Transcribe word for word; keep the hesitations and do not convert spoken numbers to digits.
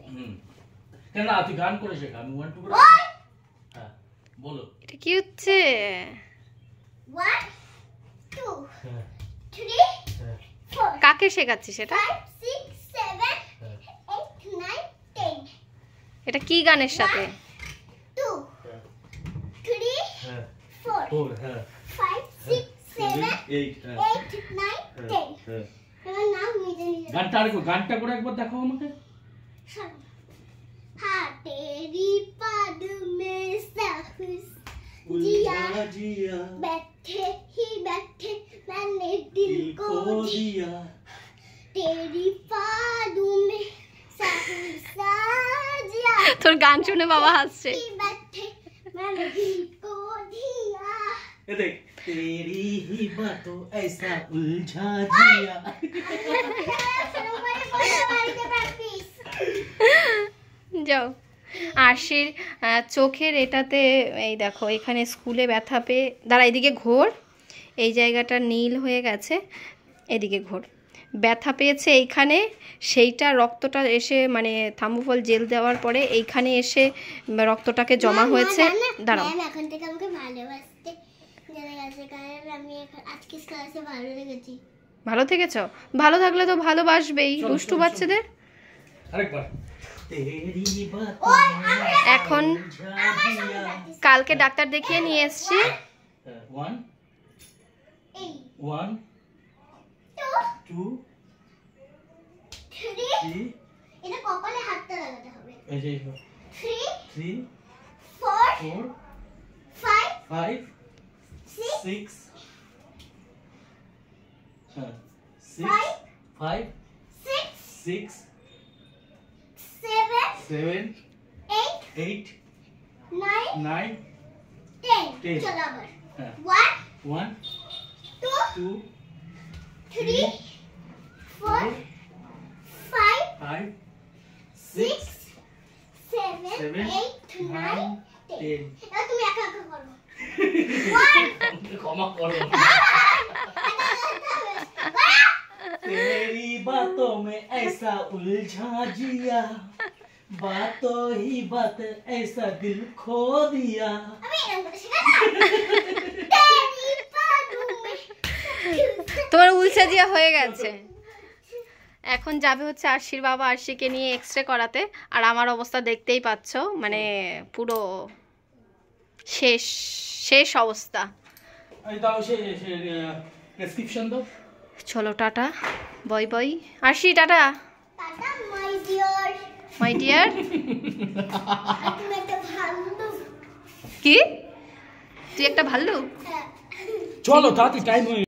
হুম কেন না তুই গান করে শেখা আমি ওয়ান টু করে হ্যাঁ বলো এটা কি হচ্ছে one two three four কাকে শেখাচ্ছিস এটা five six seven eight nine ten এটা কি গানের সাথে two three হ্যাঁ four ফোর হ্যাঁ five six seven এইট হ্যাঁ eight nine ten হ্যাঁ এবার নাম নিজে নিজে গানটা আর গানটা করে একবার দেখাও আমাকে শোন हाँ तेरी पद में साहस जिया जिया बैठे ही बैठे मैंने दिल को दिया तेरी पदों में साहस जिया তোর গান শুনে বাবা হাসছে ही बैठे मैंने दिल को दिया ये देख तेरी ही बातों ऐसा उलझा जिया যাও আরশির চোখের এটাতে এই দেখো এখানে স্কুলে ব্যথা পেয়ে দাঁড়া এদিকে ঘোর এই জায়গাটা নীল হয়ে গেছে এদিকে ঘোর ব্যথা পেয়েছে এইখানে সেইটা রক্তটা এসে মানে থার্মোফল জেল দেওয়ার পরে এইখানে এসে রক্তটাকে জমা হয়েছে দাঁড়াও এখন থেকে আমাকে ভালোবাসতে জেনে গেছে কারণ আমি আজকে ক্লাসে ভালো লেগেছি ভালো থেকেছ ভালো থাকলে তো ভালোবাসবেই দুষ্টু বাচ্চাদের আরেকবার এখন কালকে ডাক্তার দেখিয়ে নিয়ে এসেছি ওয়ান ওয়ান টু থ্রি এটা কপালে হাতটা লাগাতে হবে এই যে three three four four five five six six হ্যাঁ five five six six seven seven eight eight nine nine ten Ten. চলো আবার হ্যাঁ one one two two three four five five six seven seven eight nine ten ten এবার তুমি একা একা করো one ক্ষমা করো तेरी बातों में ऐसा उलझा जिया बातों ही बात ऐसा दिल खो दिया আমি এরকম করে শেখা তেরি পাদু মে তোমার উলসা দিয়া হয়ে গেছে এখন যাবে হচ্ছে আরশির বাবা আরশিকে নিয়ে এক্সরে করাতে আর আমার অবস্থা দেখতেই পাচ্ছ মানে পুরো শেষ শেষ অবস্থা এই দাও সে প্রেসক্রিপশন দাও চলো tata bye bye Arshi tata tata my dear my dear তুমি একটা ভালো কি তুই একটা ভাল্লুক হ্যাঁ চলো তাড়াতাড়ি টাইম হয়ে